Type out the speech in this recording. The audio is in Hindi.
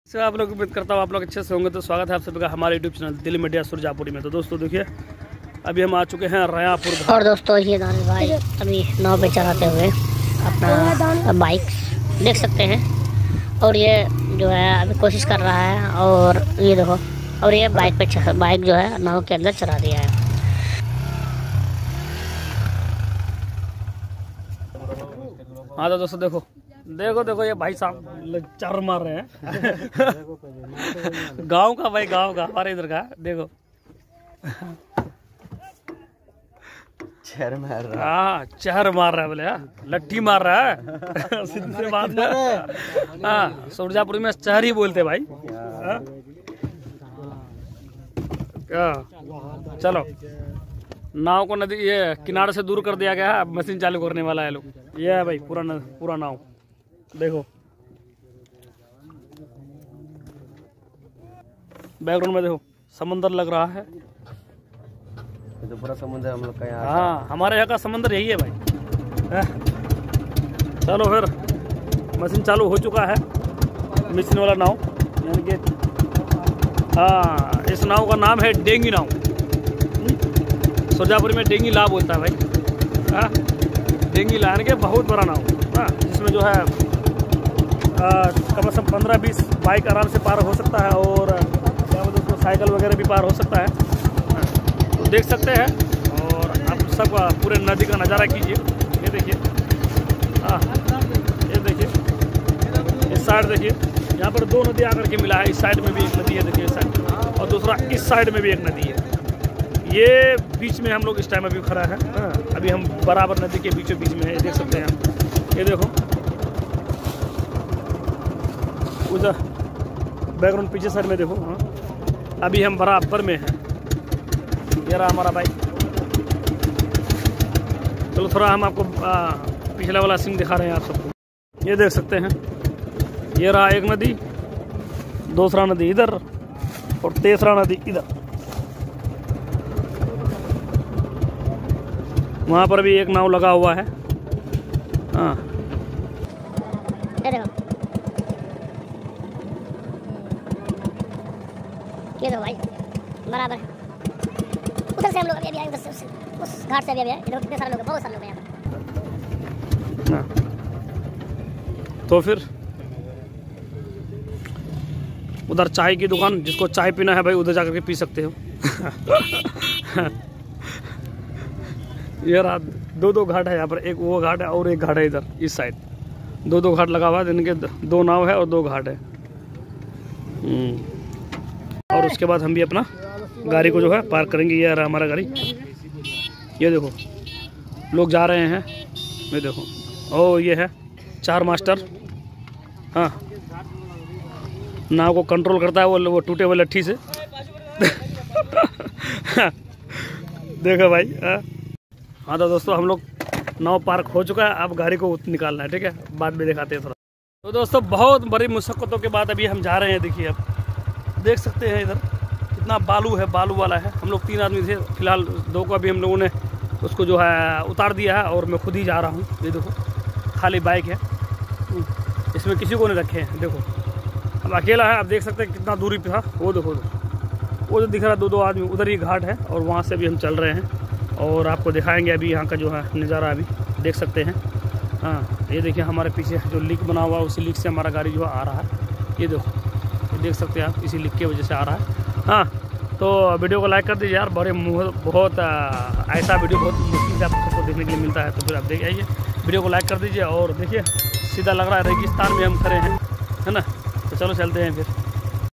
सर आप लोग उम्मीद करता हूँ आप लोग अच्छे से होंगे। तो स्वागत है आप सभी का हमारे YouTube channel Delhi media Surjapuri में। तो दोस्तों देखिए अभी हम आ चुके हैं रयापुर घाट। और दोस्तों ये दानिश भाई अभी नाव पे चलाते हुए अपना बाइक देख सकते हैं। और ये जो है अभी कोशिश कर रहा है और ये देखो, और ये बाइक जो है नाव के अंदर चला दिया है। हाँ तो दोस्तों देखो देखो देखो ये भाई साहब चार मार रहे हैं। गांव का भाई, गांव का हमारे इधर का देखो चहर मार रहा है। हाँ चहर मार रहा है बोले, लट्ठी मार रहा है। सीधी बात है। हाँ सुरजापुरी में चहर ही बोलते भाई। चलो नाव को नदी ये किनारे से दूर कर दिया गया है। अब मशीन चालू करने वाला है लोग। ये है भाई पूरा नाव देखो। बैकग्राउंड में देखो समंदर लग रहा है। तो पूरा समुद्र हम लोग का यहाँ। हाँ हमारे यहाँ का समंदर यही है भाई। चलो फिर मशीन चालू हो चुका है। मशीन वाला नाव यानी कि हाँ इस नाव का नाम है डेंगी नाव। सुरजापुरी में डेंगी ला बोलता है भाई। डेंगी ला यानी कि बहुत बड़ा नाव। हाँ जिसमें जो है कम से कम 15-20 बाइक आराम से पार हो सकता है और क्या बोलते उसको साइकिल वगैरह भी पार हो सकता है। तो देख सकते हैं और आप सब पूरे नदी का नज़ारा कीजिए। ये देखिए, हाँ ये देखिए, इस साइड देखिए, यहाँ पर दो नदी आकर के मिला है। इस साइड में भी एक नदी है देखिए, इस साइड, और दूसरा इस साइड में भी एक नदी है। ये बीच में हम लोग इस टाइम अभी खड़ा है। अभी हम बराबर नदी के बीचों बीच में है। देख सकते हैं हम, ये देखो उधर बैकग्राउंड पीछे साइड में देखो। हाँ अभी हम बराबर में हैं। ये रहा हमारा बाइक। चलो थोड़ा हम आपको पिछला वाला सीन दिखा रहे हैं आप सबको। ये देख सकते हैं, ये रहा एक नदी, दूसरा नदी इधर और तीसरा नदी इधर। वहाँ पर भी एक नाव लगा हुआ है। हाँ ये दो भाई बराबर है। उधर से हम लोग अभी आए, उधर से उस घाट से अभी आए। इधर कितने सारे लोग हैं, बहुत सारे लोग हैं यहाँ पर। तो फिर उधर चाय की दुकान, जिसको चाय पीना है भाई उधर जाकर के पी सकते हो। ये रहा दो घाट है यहाँ पर। एक वो घाट है और एक घाट है इधर इस साइड। दो घाट लगा हुआ है, जिनके दो नाव है और दो घाट है। और उसके बाद हम भी अपना गाड़ी को जो है पार्क करेंगे। ये रहा हमारा गाड़ी। ये देखो लोग जा रहे हैं। ये देखो, ओ ये है 4 मास्टर। हाँ नाव को कंट्रोल करता है वो टूटे हुए लट्ठी से। देखो भाई। हाँ तो दोस्तों हम लोग नाव पार्क हो चुका है। अब गाड़ी को निकालना है, ठीक है, बाद में दिखाते हैं थोड़ा। तो दोस्तों बहुत बड़ी मुश्किलों के बाद अभी हम जा रहे हैं। देखिए अब देख सकते हैं इधर कितना बालू है, बालू वाला है। हम लोग 3 आदमी थे, फिलहाल 2 को अभी हम लोगों ने उसको जो है उतार दिया है और मैं खुद ही जा रहा हूँ। ये देखो खाली बाइक है, इसमें किसी को नहीं रखे हैं। देखो अब अकेला है। अब देख सकते हैं कितना दूरी पे था। वो देखो वो जो दिख रहा है 2 आदमी, उधर ही घाट है और वहाँ से भी हम चल रहे हैं और आपको दिखाएंगे अभी यहाँ का जो है नज़ारा। अभी देख सकते हैं। हाँ ये देखिए हमारे पीछे जो लीक बना हुआ है उसी लीक से हमारा गाड़ी जो है आ रहा है। ये देखो, ये देख सकते हैं आप, इसी लीक की वजह से आ रहा है। हाँ तो वीडियो को लाइक कर दीजिए यार। बहुत ऐसा वीडियो बहुत मुश्किल से आप सबको देखने के लिए मिलता है। तो फिर आप देख आइए, वीडियो को लाइक कर दीजिए। और देखिए सीधा लग रहा है रेगिस्तान में हम खड़े हैं, है ना। तो चलो चलते हैं फिर।